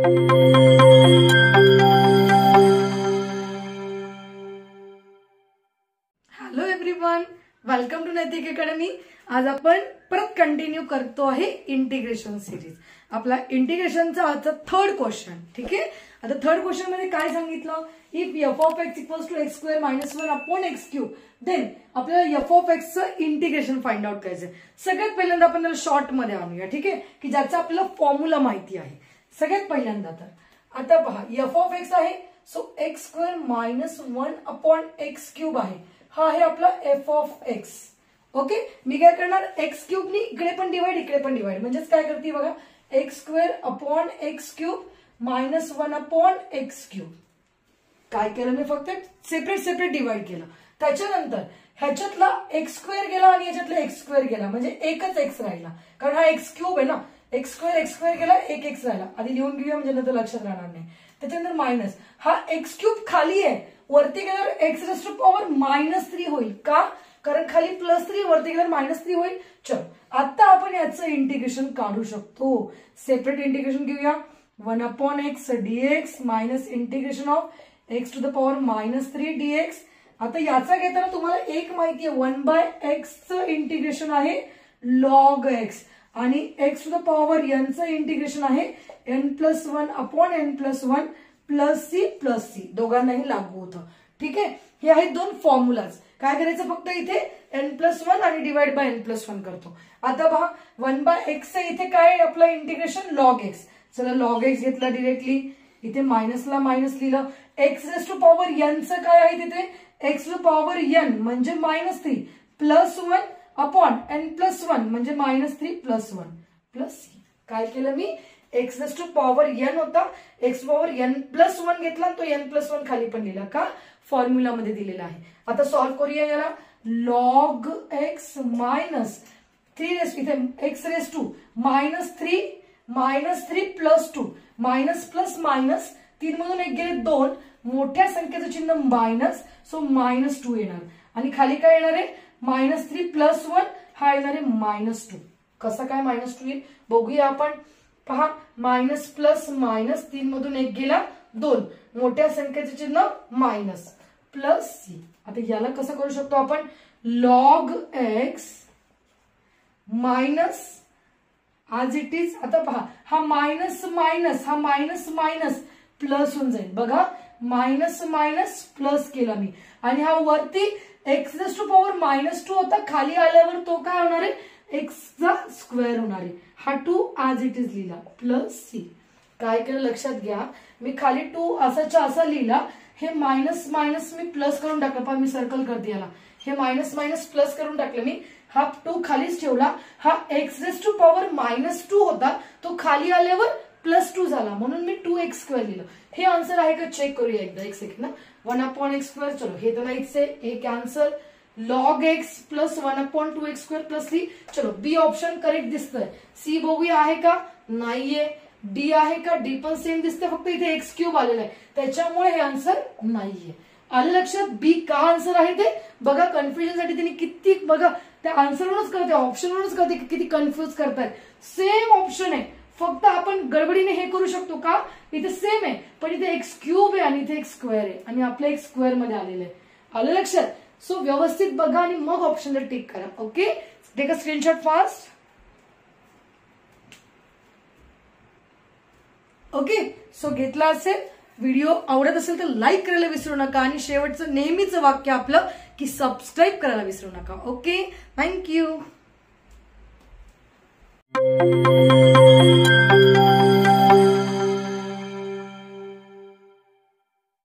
Hello everyone, welcome to Naitik academy. आज आपण परत कंटिन्यू करतो आहे इंटिग्रेशन सिरीज। आपला इंटिग्रेशनचा आजचा थर्ड क्वेश्चन, ठीक आहे। आता थर्ड क्वेश्चन मध्ये काय सांगितलं, if f of x equals to x square minus 1 upon x cube, then आपल्याला एफ ऑफ एक्स चं इंटिग्रेशन फाइंड आउट करायचं। सगळ्यात पहिल्यांदा आपण त्याला शॉर्ट मध्ये आणूया, ठीक आहे, की ज्याचा आपल्याला फॉर्म्युला माहिती आहे। सगळ्यात पहिल्यांदा तर आता पहा, एफ ऑफ एक्स आहे, so x square minus 1 upon x cube आहे, हा आहे आपला एफ ऑफ एक्स। ओके, मी काय करणार, एक्स क्यूब नी इकडे पण डिवाइड इकडे पण डिवाइड, म्हणजेच काय करते बघा, x square upon x cube minus 1 upon x cube. काय केलं मी, फक्त सेपरेट सेपरेट डिवाइड केलं। त्याच्यानंतर ह्याच्यातला एक्स स्क्वेअर गेला आणि ह्याच्यातला एक्स स्क्वेअर गेला, म्हणजे एकच एक्स राहिला, कारण हा एक्स क्यूब आहे ना। एक्स स्क्वेअर गेला, एक एक्स राहिला, आधी लिहून घेऊया म्हणजे नंतर लक्षात राहणार नाही। त्याच्यानंतर मायनस, हा एक्स क्यूब खाली आहे, वरती गेल्यावर एक्स रेस टू पॉवर -3 होईल, का, कारण खाली +3 वरती गेल्यावर -3 होईल। चल, आता आपण याचं इंटिग्रेशन काढू शकतो। सेपरेट इंटिग्रेशन घेऊया, 1 upon x dx minus integration of x to the power -3 dx. आता याचा घेताना तुम्हाला एक माहिती आहे, 1/x चं इंटिग्रेशन आहे लॉग एक्स, आणि x to the power n चं इंटिग्रेशन आहे n+1 upon n+1 plus C, दोघांनाही लागू होतं, ठीक आहे। हे आहेत दोन फॉर्म्युलाज। काय करायचं, फक्त इथे n+1 आणि डिवाइड बाय n+1 करतो। आता पहा, 1/x इथे काय आहे आपलं इंटिग्रेशन, लॉग एक्स। चला, लॉग एक्स घेतला डायरेक्टली, इथे मायनसला मायनस लिहिलं। X raise to power n चं काय आहे तिथे, एक्स टू पॉवर n म्हणजे -3 +1 अपॉन n+1 म्हणजे -3 +1 प्लस सी। काय केलं मी, x raise to power n होता, एक्स पॉवर n+1 घेतला, तो n+1 खाली पण लिहिला, का, फॉर्म्युला मध्ये दिलेला आहे। आता सॉल्व्ह करूया याला, लॉग एक्स मायनस 3 इथे x raise to -3 plus 2 minus plus minus, 3 मधून 1 गेले 2, मोठ्या संख्येचं चिन्ह मायनस, सो -2 येणार, आणि खाली काय येणार आहे, -3 + 1 हा येणार आहे -2। कसा काय -2 येईल बघूया आपण। पहा, मायनस प्लस मायनस, 3 मधून 1 गेला 2, मोठ्या संख्येचे चिन्ह मायनस प्लस सी। आता याला कसं करू शकतो आपण, log x minus as it is, आता पहा, हा मायनस मायनस प्लस होऊन जाईल, बघा, मायनस मायनस प्लस केला मी, आणि हा वरती एक्स रेस टू पॉवर -2 होता, खाली आल्यावर तो काय होणार आहे, एक्सचा स्क्वेअर होणार आहे, हा 2 आज इट इज लिहिला प्लस सी। काय केलं लक्षात घ्या, मी खाली 2 असाच्या असा लिहिला, हे मायनस मायनस मी प्लस करून टाकलं, पण मी सर्कल करते याला, हे मायनस मायनस प्लस करून टाकलं मी, हा 2 खालीच ठेवला, हा एक्स रेस टू पॉवर -2 होता, तो खाली आल्यावर +2 झाला, म्हणून मी 2x² लिहिलं। हे आन्सर आहे का चेक करूया एकदा, एक सेकंड ना। 1 अपॉन x², चलो हे तर नाहीच आहे, हे कॅन्सल, लॉग एक्स प्लस 1 अपॉन 2x² प्लस 3, चलो बी ऑप्शन करेक्ट दिसतोय। सी बघूया आहे का, नाहीये। डी आहे का, डी पण सेम दिसते, फक्त इथे एक्स क्यूब आलेला आहे, त्याच्यामुळे हे आन्सर नाहीये। आलं लक्षात, बी का आन्सर आहे ते बघा। कन्फ्युजन साठी त्यांनी किती, बघा, त्या आन्सरवरूनच कळते, ऑप्शनवरूनच कळते किती कन्फ्युज करतायत। सेम ऑप्शन आहे, फक्त आपण गडबडीने हे करू शकतो का, इथे सेम आहे, पण इथे एक्स क्यूब आहे आणि इथे एक्स स्क्वेअर आहे, आणि आपल्या एक्स स्क्वेअर मध्ये आलेलं आहे। आलं लक्षात, सो व्यवस्थित बघा आणि मग ऑप्शनला टिक करा। Okay, take a screenshot fast. Okay, so घेतला असेल, व्हिडिओ आवडत असेल तर लाईक करायला विसरू नका, आणि शेवटचं नेहमीचं वाक्य आपलं की सबस्क्राईब करायला विसरू नका। Okay, thank you.